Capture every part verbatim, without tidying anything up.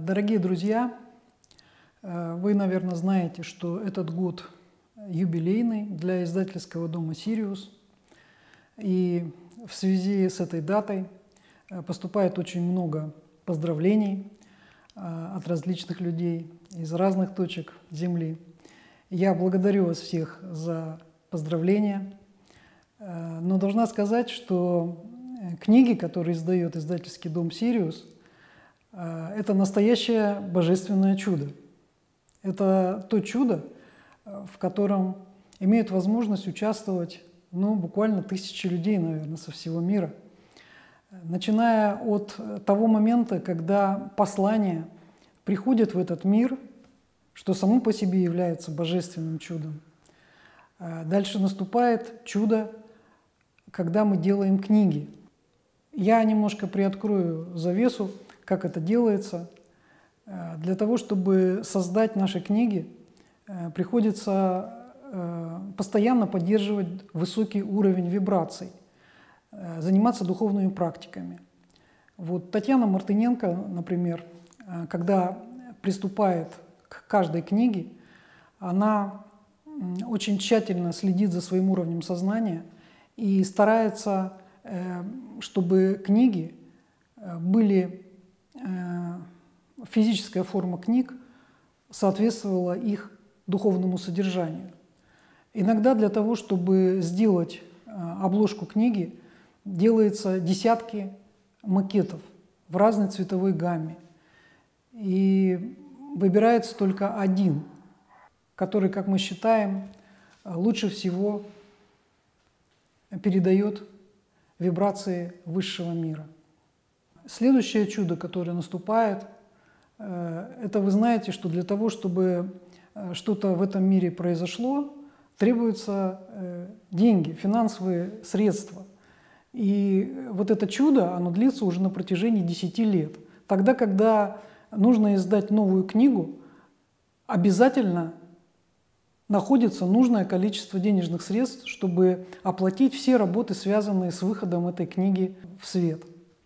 Дорогие друзья, вы, наверное, знаете, что этот год юбилейный для издательского дома «Сириус». И в связи с этой датой поступает очень много поздравлений от различных людей из разных точек Земли. Я благодарю вас всех за поздравления, но должна сказать, что книги, которые издает издательский дом «Сириус», это настоящее божественное чудо. Это то чудо, в котором имеют возможность участвовать ну, буквально тысячи людей, наверное, со всего мира. Начиная от того момента, когда послание приходит в этот мир, что само по себе является божественным чудом. Дальше наступает чудо, когда мы делаем книги. Я немножко приоткрою завесу, как это делается. Для того, чтобы создать наши книги, приходится постоянно поддерживать высокий уровень вибраций, заниматься духовными практиками. Вот Татьяна Мартыненко, например, когда приступает к каждой книге, она очень тщательно следит за своим уровнем сознания и старается, чтобы книги были, физическая форма книг соответствовала их духовному содержанию. Иногда для того, чтобы сделать обложку книги, делается десятки макетов в разной цветовой гамме. И выбирается только один, который, как мы считаем, лучше всего передает вибрации высшего мира. Следующее чудо, которое наступает, это вы знаете, что для того, чтобы что-то в этом мире произошло, требуются деньги, финансовые средства. И вот это чудо, оно длится уже на протяжении десяти лет. Тогда, когда нужно издать новую книгу, обязательно находится нужное количество денежных средств, чтобы оплатить все работы, связанные с выходом этой книги в свет.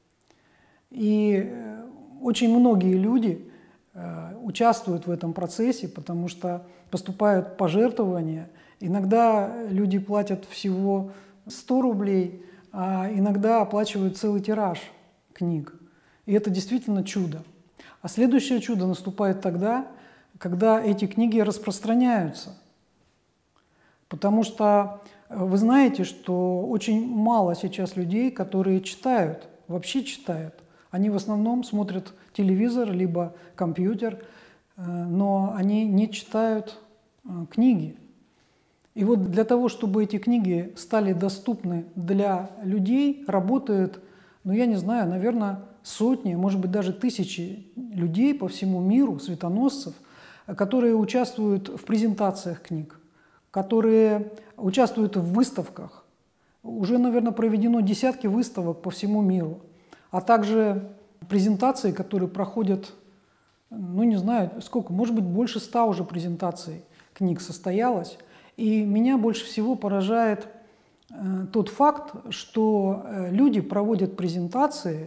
И очень многие люди участвуют в этом процессе, потому что поступают пожертвования. Иногда люди платят всего сто рублей, а иногда оплачивают целый тираж книг. И это действительно чудо. А следующее чудо наступает тогда, когда эти книги распространяются. Потому что вы знаете, что очень мало сейчас людей, которые читают, вообще читают. Они в основном смотрят телевизор либо компьютер, но они не читают книги. И вот для того, чтобы эти книги стали доступны для людей, работают, ну я не знаю, наверное, сотни, может быть даже тысячи людей по всему миру, светоносцев, которые участвуют в презентациях книг, которые участвуют в выставках. Уже, наверное, проведено десятки выставок по всему миру, а также презентации, которые проходят, ну не знаю, сколько, может быть, больше ста уже презентаций книг состоялось. И меня больше всего поражает э, тот факт, что э, люди проводят презентации,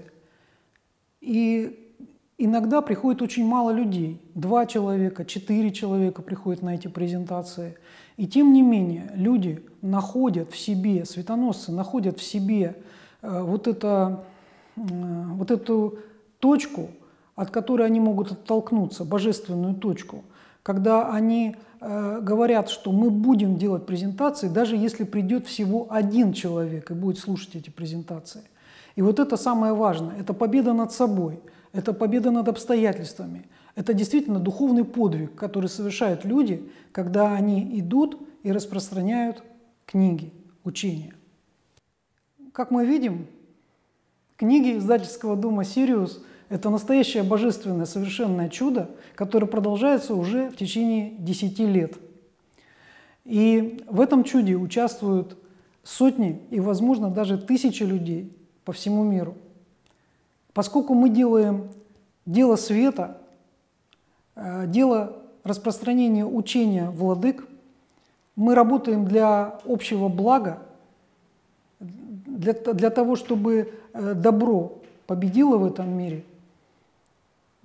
и иногда приходит очень мало людей. Два человека, четыре человека приходят на эти презентации. И тем не менее люди находят в себе, светоносцы находят в себе э, вот, это, э, вот эту точку, от которой они могут оттолкнуться, божественную точку, когда они э, говорят, что мы будем делать презентации, даже если придет всего один человек и будет слушать эти презентации. И вот это самое важное, это победа над собой, это победа над обстоятельствами, это действительно духовный подвиг, который совершают люди, когда они идут и распространяют книги, учения. Как мы видим, книги издательского дома «Сириус» — это настоящее божественное совершенное чудо, которое продолжается уже в течение десяти лет. И в этом чуде участвуют сотни и, возможно, даже тысячи людей по всему миру. Поскольку мы делаем дело света, дело распространения учения владык, мы работаем для общего блага, для, для того, чтобы добро победило в этом мире,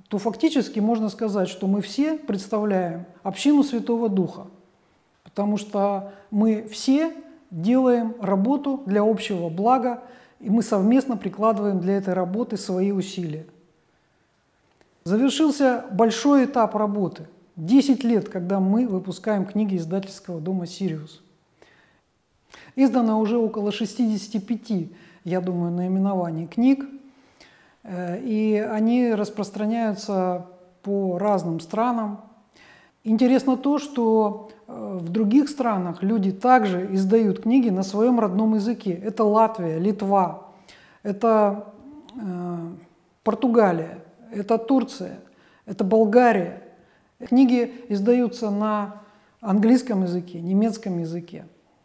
то фактически можно сказать, что мы все представляем общину Святого Духа, потому что мы все делаем работу для общего блага, и мы совместно прикладываем для этой работы свои усилия. Завершился большой этап работы. десять лет, когда мы выпускаем книги издательского дома «Сириус». Издано уже около шестидесяти пяти, я думаю, наименований книг, и они распространяются по разным странам. Интересно то, что в других странах люди также издают книги на своем родном языке. Это Латвия, Литва, это э, Португалия, это Турция, это Болгария. Книги издаются на английском языке, немецком языке.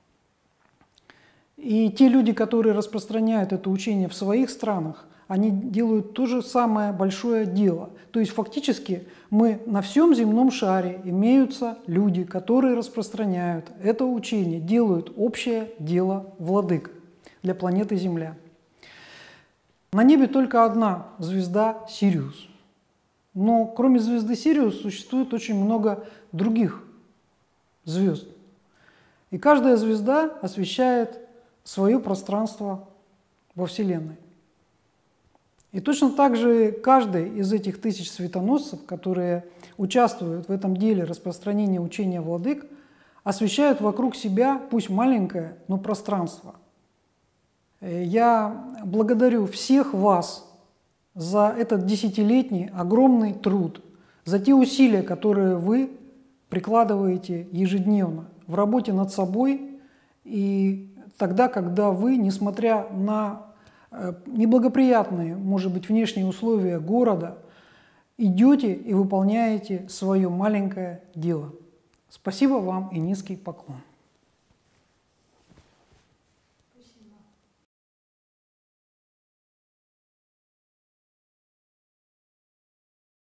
И те люди, которые распространяют это учение в своих странах, они делают то же самое большое дело. То есть фактически мы на всем земном шаре имеются люди, которые распространяют это учение, делают общее дело владык для планеты Земля. На небе только одна звезда Сириус. Но кроме звезды Сириус существует очень много других звезд. И каждая звезда освещает свое пространство во Вселенной. И точно так же каждый из этих тысяч светоносцев, которые участвуют в этом деле распространения учения владык, освещают вокруг себя, пусть маленькое, но пространство. Я благодарю всех вас за этот десятилетний огромный труд, за те усилия, которые вы прикладываете ежедневно в работе над собой и тогда, когда вы, несмотря на неблагоприятные, может быть, внешние условия города, идете и выполняете свое маленькое дело. Спасибо вам и низкий поклон.